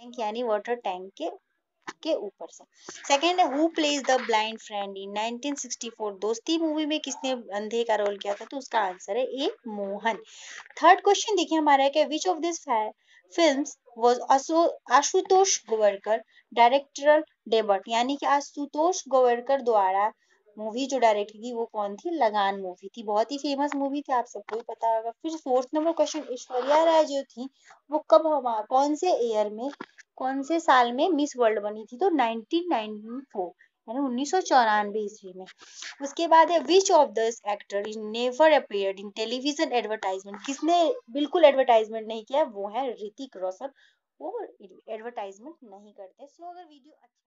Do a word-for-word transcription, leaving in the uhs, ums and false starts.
Tank यानी water tank के के ऊपर से। सेकंड है who plays the blind friend in nineteen sixty four, Dosti movie में किसने अंधे का रोल किया था? तो उसका आंसर है ए मोहन। थर्ड क्वेश्चन देखिए हमारा है कि which of this films was Ashutosh Gowariker directorial debut, यानी कि आशुतोष गोवरकर द्वारा मूवी जो डायरेक्ट की वो कौन थी? लगान मूवी थी, बहुत ही फेमस मूवी थी, आप सबको ही पता होगा। फिर fourth number question, Aishwarya Rai जो थी वो कब हमा कौन से ईयर में कौन से साल में मिस वर्ल्ड बनी थी? तो नाइनटीन नाइंटी फोर यानी उन्नीस सौ चौरानवे ईस्वी में। उसके बाद है which of the actor is never appeared in television advertisement, किसने बिल्कुल एडवर्टाइजमेंट नहीं किया? वो है ऋतिक रोशन, वो एडवर्टाइजमेंट नहीं करते। सो अगर वीडियो